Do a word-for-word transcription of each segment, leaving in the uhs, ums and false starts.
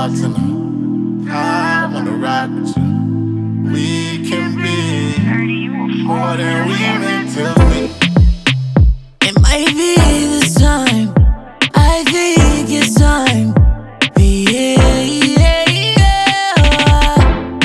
bartender. I wanna rock with you. We can be more than we meant to be. It might be this time. I think it's time. Yeah, yeah, yeah.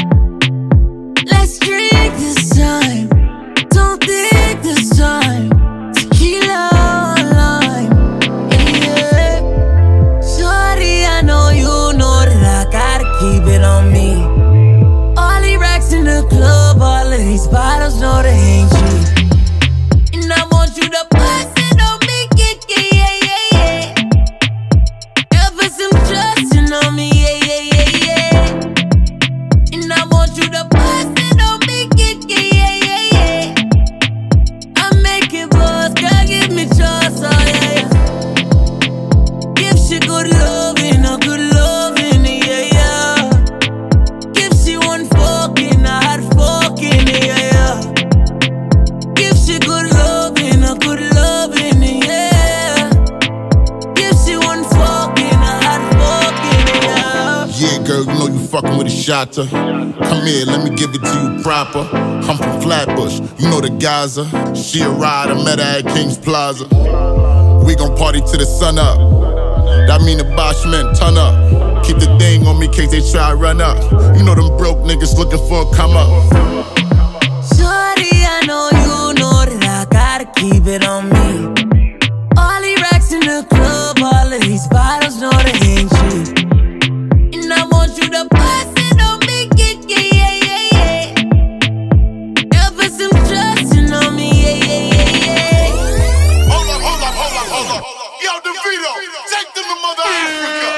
Let's drink this time. Don't think this time. Tequila or lime. Yeah. Shorty, I know you know that I gotta keep it on me. All these racks in the club, all of these bottles know they ain't cheap. And I want you to bust it on me, yeah, yeah, yeah, yeah. Ever some trusting on me, yeah, yeah, yeah, yeah. And I want you to bust it on me, yeah, yeah, yeah, yeah. I'm making buzz, girl, give me trust, oh yeah, yeah. Give she good loving, a good loving, yeah, yeah. Give she one fucking, a hot fucking, yeah, yeah. Give she good loving, a good loving, yeah. Give she one fucking, a hot fucking, yeah. Yeah, girl, you know you fucking with a shotter. Come here, let me give it to you proper. I'm from Flatbush, you know the Gaza. She a rider, met her at King's Plaza. We gon' party till the sun up. That mean the Bosch men turn up. Keep the thing on me case they try to run up. You know them broke niggas looking for a come up. Shorty, I know you know that I gotta keep it on me. All these racks in the club, all of these bottles know they ain't cheap. And I want you to bust it on me, yeah, yeah, yeah, yeah. Ever some trusting on me, yeah, yeah, yeah, yeah. Hold up, hold up, hold up, hold up. Yo, DeVito, take them to Mother Africa.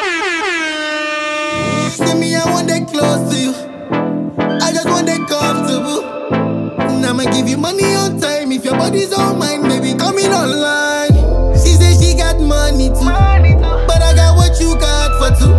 See me, I want that close to you. I just want that comfortable. And I'ma give you money on time. If your body's on mine, baby, come in online. She say she got money too, but I got what you got for two.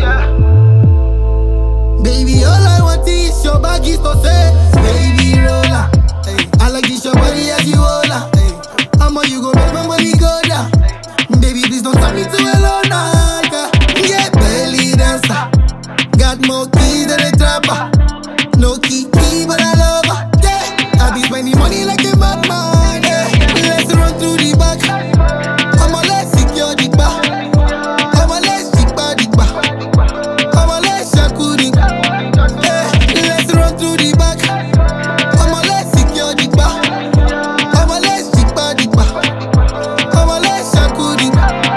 Baby, all I want is your baggies for sale. Baby, roller, hey. I like this your body as you hold her. Hey. How much you gon' make my money go down? Baby, please don't turn me to a loner. Yeah, belly dancer. Got more keys than a trapper. No key key, but I love her. Yeah, I be spending money like a madman. Yeah, let's run through the back. I'ma let's secure the bar. I'ma let's jigba jigba. I'ma let's shakuri. Yeah, let's run through the back. I'ma let's secure the bar. I'ma let's jigba jigba. I'ma let's shakuri.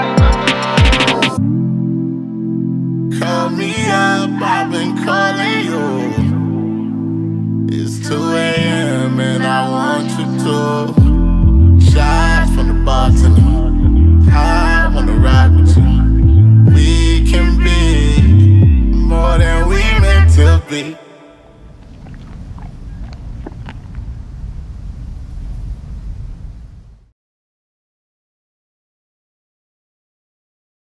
Call me up, I've been calling you. It's two A M and I want you to. Shots from the bartender. I wanna rock with you. We can be more than we meant to be.